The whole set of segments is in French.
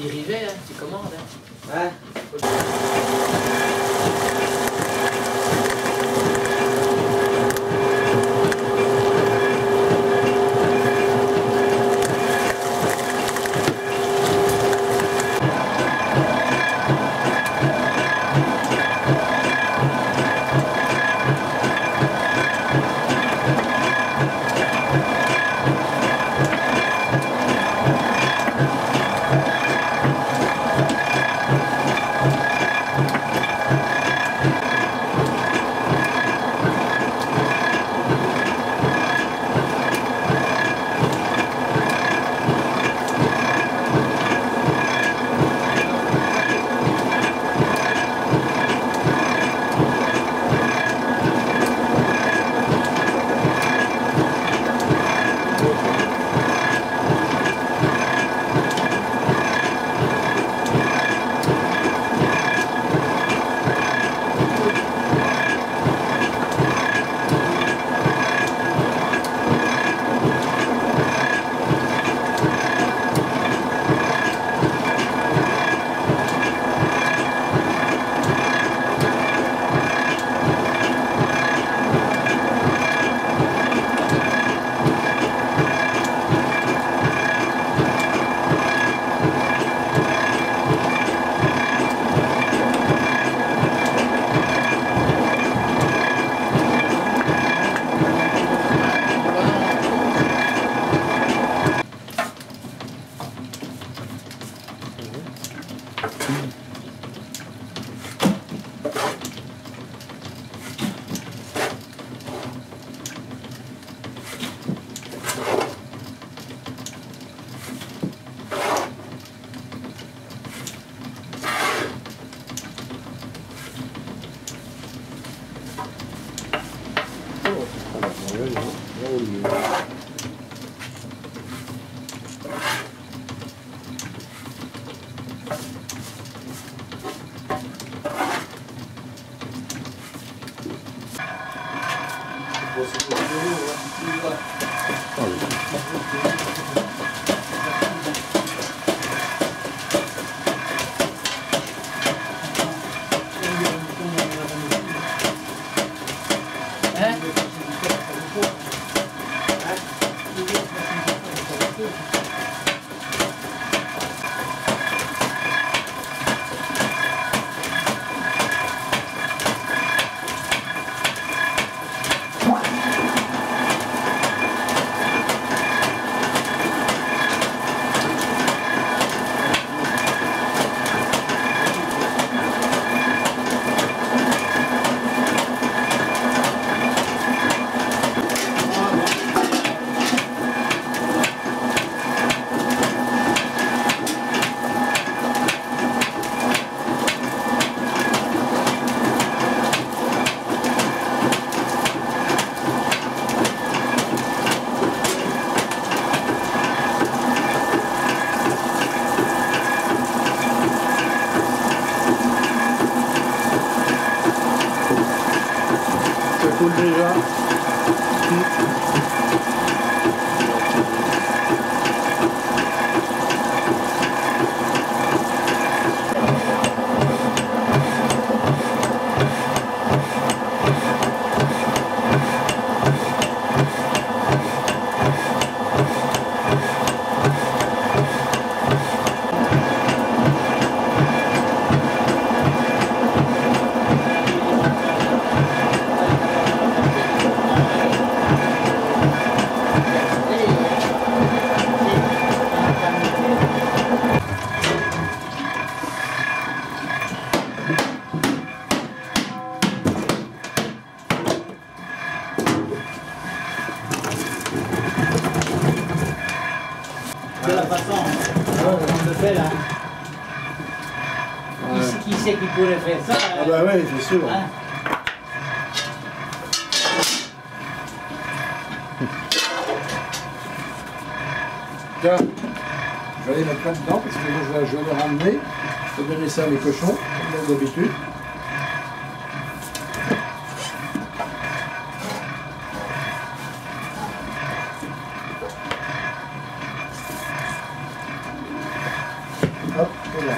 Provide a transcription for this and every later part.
petit rivet, hein, tu commandes. Hein. De la façon dont on le fait là. Qui c'est qui pourrait faire ça? Ah bah oui, c'est sûr. Hein? Tiens, je vais aller mettre là-dedans parce que moi je vais le ramener. Je vais donner ça à mes cochons, comme d'habitude. Hop. Voilà.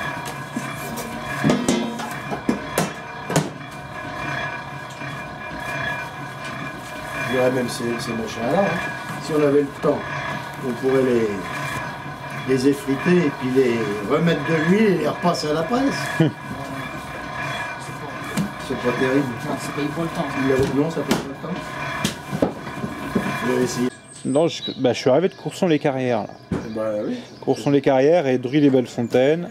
Je dirais même ces machins-là, hein. Si on avait le temps, on pourrait les effriter et puis les remettre de l'huile et les repasser à la presse. C'est pas terrible. C'est pas, il faut le temps. Non, ça peut pas le temps. Je vais essayer. Non, je suis arrivé de Courson-les-Carrières. Là. Bah oui. Courson-les-Carrières et Druy-les-Belles-Fontaines.